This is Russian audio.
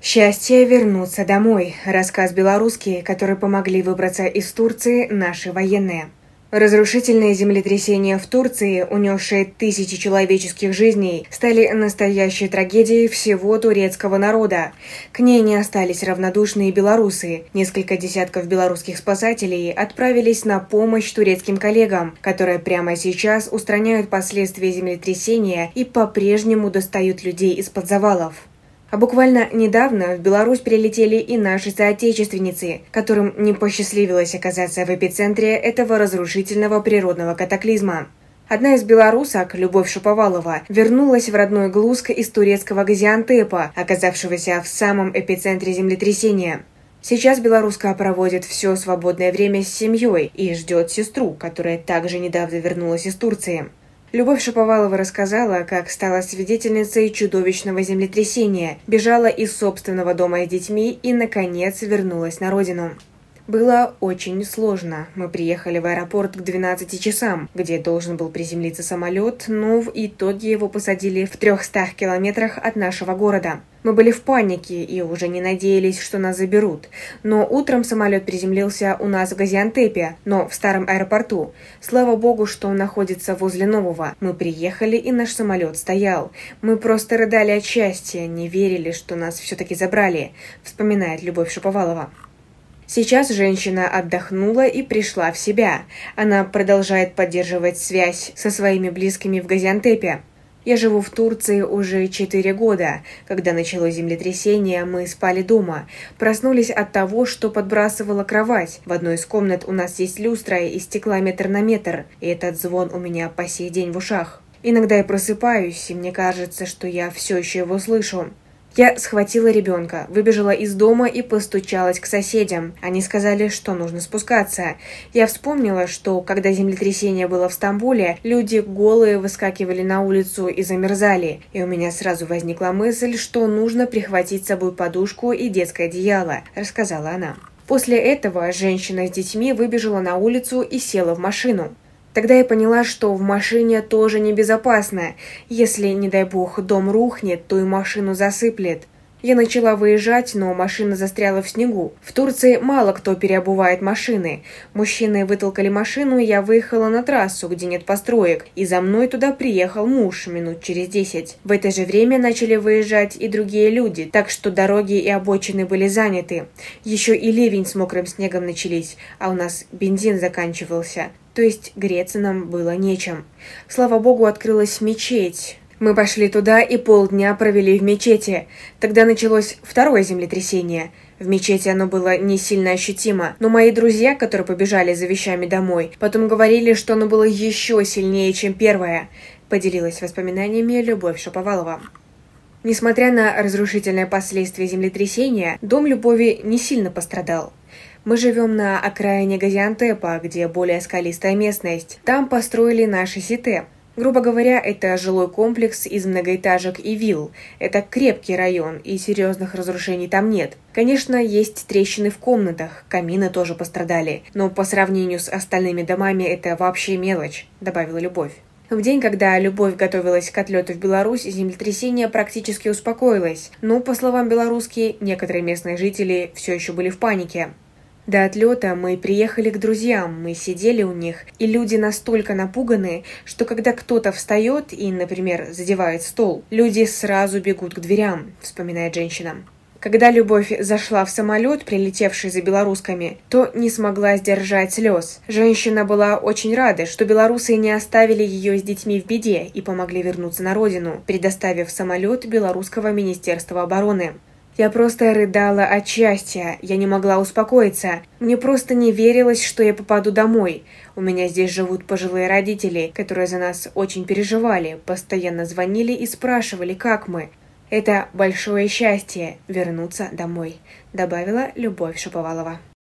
Счастье вернуться домой. Рассказ белорусский, который помогли выбраться из Турции наши военные. Разрушительные землетрясения в Турции, унесшие тысячи человеческих жизней, стали настоящей трагедией всего турецкого народа. К ней не остались равнодушные белорусы. Несколько десятков белорусских спасателей отправились на помощь турецким коллегам, которые прямо сейчас устраняют последствия землетрясения и по-прежнему достают людей из-под завалов. А буквально недавно в Беларусь прилетели и наши соотечественницы, которым не посчастливилось оказаться в эпицентре этого разрушительного природного катаклизма. Одна из белорусок, Любовь Шаповалова, вернулась в родной Глузк из турецкого Газиантепа, оказавшегося в самом эпицентре землетрясения. Сейчас белоруска проводит все свободное время с семьей и ждет сестру, которая также недавно вернулась из Турции. Любовь Шаповалова рассказала, как стала свидетельницей чудовищного землетрясения, бежала из собственного дома с детьми и, наконец, вернулась на родину. Было очень сложно. Мы приехали в аэропорт к 12 часам, где должен был приземлиться самолет, но в итоге его посадили в 300 километрах от нашего города. Мы были в панике и уже не надеялись, что нас заберут. Но утром самолет приземлился у нас в Газиантепе, но в старом аэропорту. Слава богу, что он находится возле нового. Мы приехали, и наш самолет стоял. Мы просто рыдали от счастья, не верили, что нас все-таки забрали, вспоминает Любовь Шаповалова. Сейчас женщина отдохнула и пришла в себя. Она продолжает поддерживать связь со своими близкими в Газиантепе. Я живу в Турции уже 4 года. Когда началось землетрясение, мы спали дома. Проснулись от того, что подбрасывала кровать. В одной из комнат у нас есть люстра из стекла метр на метр, и этот звон у меня по сей день в ушах. Иногда я просыпаюсь, и мне кажется, что я все еще его слышу. Я схватила ребенка, выбежала из дома и постучалась к соседям. Они сказали, что нужно спускаться. Я вспомнила, что когда землетрясение было в Стамбуле, люди голые выскакивали на улицу и замерзали. И у меня сразу возникла мысль, что нужно прихватить с собой подушку и детское одеяло, рассказала она. После этого женщина с детьми выбежала на улицу и села в машину. Тогда я поняла, что в машине тоже небезопасно. Если, не дай бог, дом рухнет, то и машину засыплет. Я начала выезжать, но машина застряла в снегу. В Турции мало кто переобувает машины. Мужчины вытолкали машину, и я выехала на трассу, где нет построек, и за мной туда приехал муж минут через 10. В это же время начали выезжать и другие люди, так что дороги и обочины были заняты. Еще и ливень с мокрым снегом начались, а у нас бензин заканчивался. То есть греться нам было нечем. Слава богу, открылась мечеть. Мы пошли туда и полдня провели в мечети. Тогда началось второе землетрясение. В мечети оно было не сильно ощутимо, но мои друзья, которые побежали за вещами домой, потом говорили, что оно было еще сильнее, чем первое. Поделилась воспоминаниями Любовь Шаповалова. Несмотря на разрушительные последствия землетрясения, дом Любови не сильно пострадал. Мы живем на окраине Газиантепа, где более скалистая местность. Там построили наши сите. Грубо говоря, это жилой комплекс из многоэтажек и вилл. Это крепкий район, и серьезных разрушений там нет. Конечно, есть трещины в комнатах, камины тоже пострадали, но по сравнению с остальными домами это вообще мелочь, добавила Любовь. В день, когда Любовь готовилась к отлету в Беларусь, землетрясение практически успокоилось, но, по словам белорусски, некоторые местные жители все еще были в панике. До отлета мы приехали к друзьям, мы сидели у них, и люди настолько напуганы, что когда кто-то встает и, например, задевает стол, люди сразу бегут к дверям, вспоминает женщина. Когда Любовь зашла в самолет, прилетевший за белорусками, то не смогла сдержать слез. Женщина была очень рада, что белорусы не оставили ее с детьми в беде и помогли вернуться на родину, предоставив самолет Белорусского министерства обороны. Я просто рыдала от счастья, я не могла успокоиться. Мне просто не верилось, что я попаду домой. У меня здесь живут пожилые родители, которые за нас очень переживали, постоянно звонили и спрашивали, как мы. Это большое счастье – вернуться домой, добавила Любовь Шаповалова.